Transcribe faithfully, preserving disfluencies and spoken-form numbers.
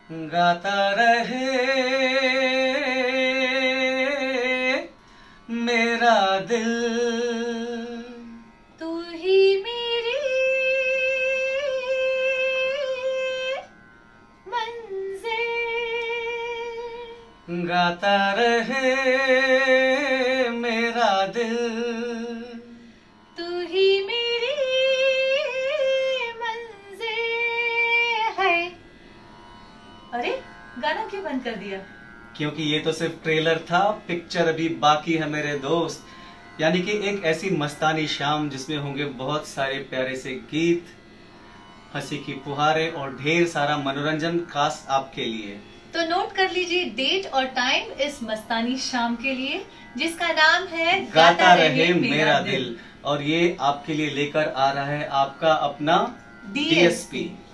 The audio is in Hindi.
गाता रहे मेरा दिल, तू ही मेरी मंजिल। गाता रहे मेरा दिल, तू ही मेरी मंजिल है। अरे गाना क्यों बंद कर दिया? क्योंकि ये तो सिर्फ ट्रेलर था, पिक्चर अभी बाकी है मेरे दोस्त। यानी कि एक ऐसी मस्तानी शाम जिसमें होंगे बहुत सारे प्यारे से गीत, हंसी की फुहारें और ढेर सारा मनोरंजन खास आपके लिए। तो नोट कर लीजिए डेट और टाइम इस मस्तानी शाम के लिए, जिसका नाम है गाता रहे मेरा दिल। और ये आपके लिए लेकर आ रहा है आपका अपना डी एस पी।